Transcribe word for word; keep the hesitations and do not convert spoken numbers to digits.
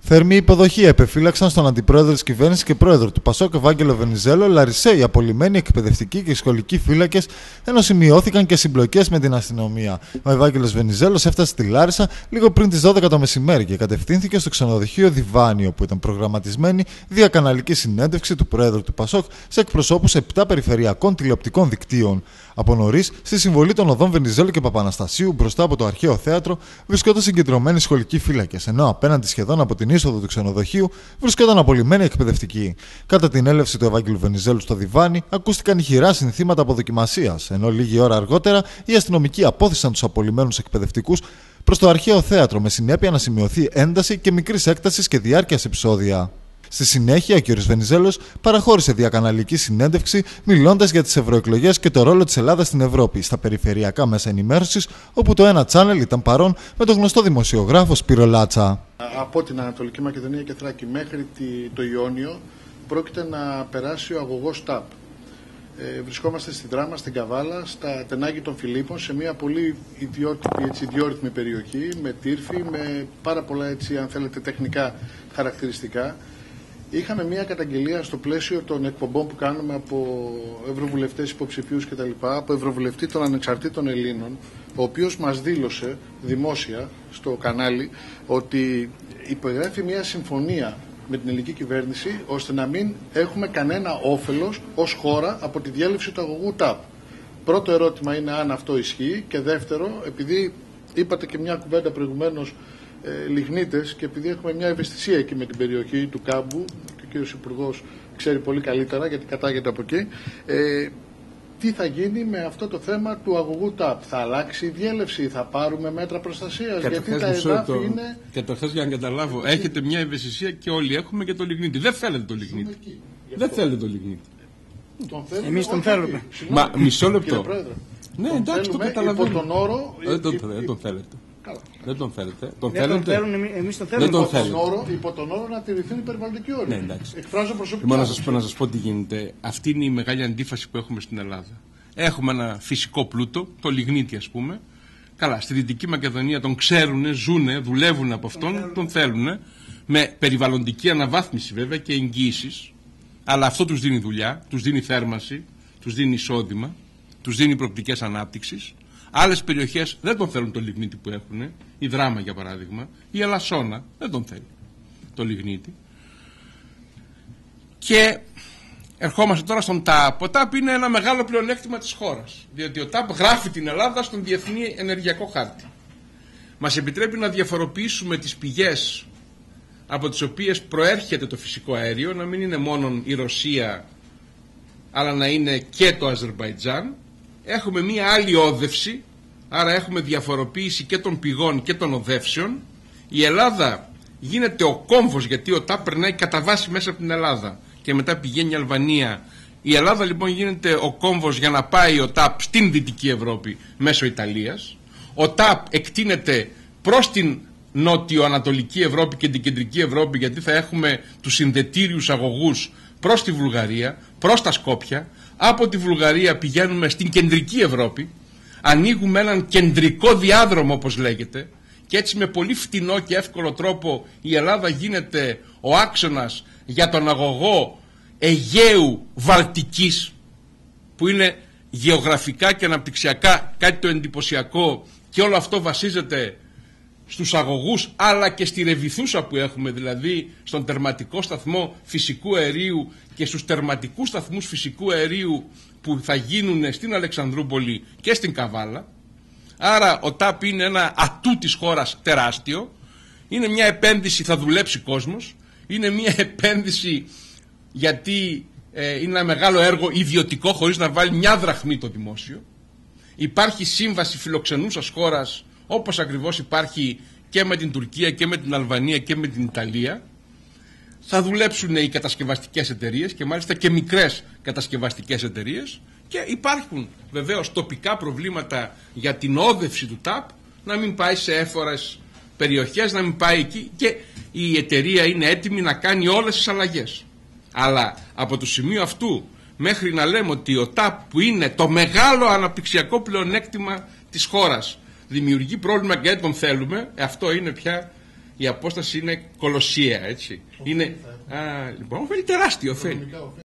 Θερμή υποδοχή επεφύλαξαν στον αντιπρόεδρο της κυβέρνησης και πρόεδρο του Πασόκ, Ευάγγελο Βενιζέλο, Λαρισαίοι απολυμμένοι εκπαιδευτικοί και σχολικοί φύλακες, ενώ σημειώθηκαν και συμπλοκές με την αστυνομία. Ο Ευάγγελος Βενιζέλος έφτασε στη Λάρισα λίγο πριν τις δώδεκα το μεσημέρι και κατευθύνθηκε στο ξενοδοχείο Διβάνιο, όπου ήταν προγραμματισμένη διακαναλική συνέντευξη του πρόεδρου του Πασόκ σε εκπροσώπους επτά περιφερειακών τηλεοπτικών δικτύων. Από νωρίς, στη συμβολή των οδών Βενιζέλου και Παπαναστασίου, μπροστά από το αρχαίο θέατρο, βρισκόταν συγκεντρωμένοι σχολικοί φύλακες, ενώ απέναντι σχεδόν από την είσοδο του ξενοδοχείου βρισκόταν απολυμμένοι εκπαιδευτικοί. Κατά την έλευση του Ευάγγελου Βενιζέλου στο Διβάνι, ακούστηκαν ηχηρά συνθήματα αποδοκιμασίας, ενώ λίγη ώρα αργότερα οι αστυνομικοί απόθυσαν τους απολυμμένους εκπαιδευτικούς προς το αρχαίο θέατρο, με συνέπεια να σημειωθεί ένταση και μικρής έκτασης και διάρκειας επεισόδια. Στη συνέχεια, ο κ. Βενιζέλος παραχώρησε διακαναλική συνέντευξη, μιλώντας για τις ευρωεκλογές και το ρόλο της Ελλάδας στην Ευρώπη στα περιφερειακά μέσα ενημέρωσης, όπου το ένα τσάνελ ήταν παρόν με τον γνωστό δημοσιογράφο Σπύρο Λάτσα. Από την Ανατολική Μακεδονία και Θράκη μέχρι το Ιόνιο πρόκειται να περάσει ο αγωγός ΤΑΠ. Ε, βρισκόμαστε στη Δράμα, στην Καβάλα, στα Τενάγη των Φιλίππων, σε μια πολύ ιδιότυπη, έτσι, ιδιόρυθμη περιοχή, με τύρφη, με πάρα πολλά, έτσι, αν θέλετε, τεχνικά χαρακτηριστικά. Είχαμε μια καταγγελία στο πλαίσιο των εκπομπών που κάνουμε από ευρωβουλευτές υποψηφίους κτλ. Από ευρωβουλευτή των ανεξαρτήτων Ελλήνων, ο οποίος μας δήλωσε δημόσια στο κανάλι ότι υπογράφει μια συμφωνία με την ελληνική κυβέρνηση ώστε να μην έχουμε κανένα όφελος ως χώρα από τη διέλευση του αγωγού ΤΑΠ. Πρώτο ερώτημα είναι αν αυτό ισχύει, και δεύτερο, επειδή είπατε και μια κουβέντα προηγουμένως, Ε, λιγνίτες, και επειδή έχουμε μια ευαισθησία εκεί με την περιοχή του Κάμπου και ο κύριος Υπουργός ξέρει πολύ καλύτερα γιατί κατάγεται από εκεί, ε, τι θα γίνει με αυτό το θέμα του αγωγού ΤΑΠ? Θα αλλάξει η διέλευση, θα πάρουμε μέτρα προστασίας? Γιατί τα εδάφη το... είναι... Καταρχάς, για να καταλάβω, είναι... έχετε μια ευαισθησία και όλοι έχουμε και το λιγνίτη. Δεν θέλετε το λιγνίτη. Δεν θέλετε το λιγνίτη. Εμείς τον θέλουμε. Μα μισό λεπτό. Ναι, εντάξει, το καταλαβαίνω. Υπό τον όρο... Δεν τον θέλετε. Καλά. Δεν τον θέλετε. Τον δεν θέλετε. Τον θέλουν, εμείς τον θέλουμε. Δεν τον υπό, τον όρο, υπό τον όρο να τηρηθούν οι περιβαλλοντικοί όροι. Ναι, εντάξει. Εκφράζω προσωπικά. Λοιπόν, να σας πω, να σας πω τι γίνεται. Αυτή είναι η μεγάλη αντίφαση που έχουμε στην Ελλάδα. Έχουμε ένα φυσικό πλούτο, το λιγνίτη ας πούμε. Καλά, στη Δυτική Μακεδονία τον ξέρουν, ζουνε, δουλεύουν από αυτόν, τον, τον θέλουν. Με περιβαλλοντική αναβάθμιση βέβαια και εγγύησεις. Αλλά αυτό τους δίνει δουλειά, τους δίνει θέρμανση, τους δίνει εισόδημα, τους δίνει προοπτικές ανάπτυξης. Άλλες περιοχές δεν τον θέλουν το λιγνίτη που έχουν, η Δράμα για παράδειγμα, η Ελασσόνα δεν τον θέλει το λιγνίτη. Και ερχόμαστε τώρα στον ΤΑΠ. Ο ΤΑΠ είναι ένα μεγάλο πλεονέκτημα της χώρας, διότι ο ΤΑΠ γράφει την Ελλάδα στον διεθνή ενεργειακό χάρτη. Μας επιτρέπει να διαφοροποιήσουμε τις πηγές από τις οποίες προέρχεται το φυσικό αέριο, να μην είναι μόνο η Ρωσία, αλλά να είναι και το Αζερμπαϊτζάν. Έχουμε μία άλλη όδευση, άρα έχουμε διαφοροποίηση και των πηγών και των οδεύσεων. Η Ελλάδα γίνεται ο κόμβος, γιατί ο ΤΑΠ περνάει κατά βάση μέσα από την Ελλάδα και μετά πηγαίνει η Αλβανία. Η Ελλάδα λοιπόν γίνεται ο κόμβος για να πάει ο ΤΑΠ στην Δυτική Ευρώπη μέσω Ιταλίας. Ο ΤΑΠ εκτείνεται προς την νότιο-ανατολική Ευρώπη και την κεντρική Ευρώπη, γιατί θα έχουμε τους συνδετήριους αγωγούς προς τη Βουλγαρία, προς τα Σκόπια. Από τη Βουλγαρία πηγαίνουμε στην κεντρική Ευρώπη, ανοίγουμε έναν κεντρικό διάδρομο όπως λέγεται, και έτσι με πολύ φτηνό και εύκολο τρόπο η Ελλάδα γίνεται ο άξονας για τον αγωγό Αιγαίου Βαλτικής, που είναι γεωγραφικά και αναπτυξιακά κάτι το εντυπωσιακό, και όλο αυτό βασίζεται στους αγωγούς αλλά και στη ρεβιθούσα που έχουμε, δηλαδή στον τερματικό σταθμό φυσικού αερίου και στους τερματικούς σταθμούς φυσικού αερίου που θα γίνουν στην Αλεξανδρούπολη και στην Καβάλα. Άρα ο ΤΑΠ είναι ένα ατού της χώρας τεράστιο, είναι μια επένδυση, θα δουλέψει κόσμος, είναι μια επένδυση γιατί ε, είναι ένα μεγάλο έργο ιδιωτικό χωρίς να βάλει μια δραχμή το δημόσιο. Υπάρχει σύμβαση φιλοξενούσας χώρας, όπως ακριβώς υπάρχει και με την Τουρκία και με την Αλβανία και με την Ιταλία. Θα δουλέψουν οι κατασκευαστικές εταιρείες και μάλιστα και μικρές κατασκευαστικές εταιρείες, και υπάρχουν βεβαίως τοπικά προβλήματα για την όδευση του ΤΑΠ, να μην πάει σε έφορες περιοχές, να μην πάει εκεί, και η εταιρεία είναι έτοιμη να κάνει όλες τις αλλαγές. Αλλά από το σημείο αυτού μέχρι να λέμε ότι ο ΤΑΠ, που είναι το μεγάλο αναπτυξιακό πλεονέκτημα της χώρας, δημιουργεί πρόβλημα και δεν τον θέλουμε, αυτό είναι πια η απόσταση είναι κολοσσία, έτσι. Είναι, α, λοιπόν, ωφέλει τεράστιο ωφέλει.